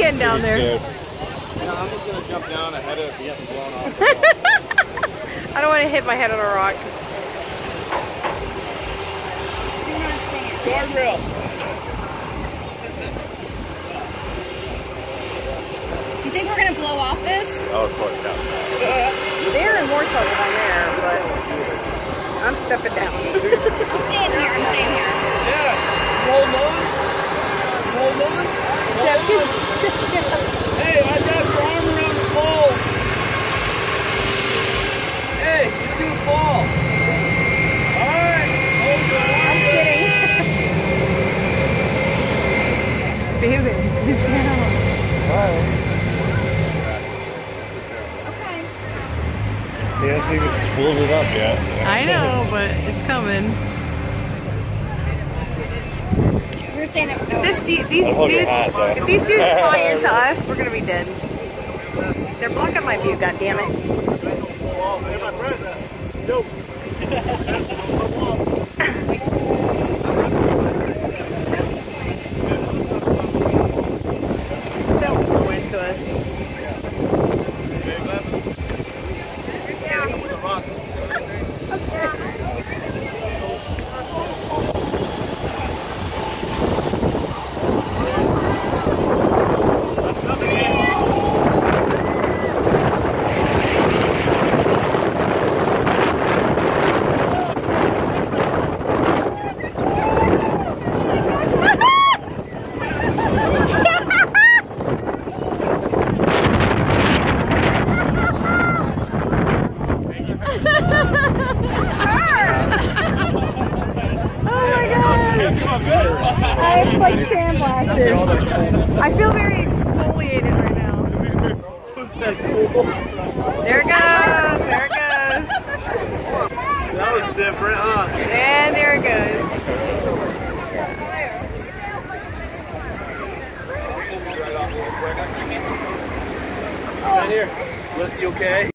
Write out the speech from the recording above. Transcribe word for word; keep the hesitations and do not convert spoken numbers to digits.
getting down there? No, I'm just gonna jump down ahead of getting blown off. I don't want to hit my head on a rock. Do not stand. Guardrail. Do you think we're gonna blow off this? Oh, of course, no. They're in more trouble than there, but I'm stepping down. I'm staying here. I'm staying here. Yeah. Hold on. Hold on. Hey, I got your arm around the pole. Hey, you can fall. All right. Hold on. I'm kidding. David, sit down. All right. Okay. He hasn't even spooled it up yet. I know, but it's coming. We're staying at. Oh. This, these dudes, hold your hat, though. if these dudes fly into us, we're gonna be dead. They're blocking my view, goddammit. Don't go into us. I'm like sandblasted. I feel very exfoliated right now. There it goes. There it goes. That was different, huh? And there it goes. Right here. You okay?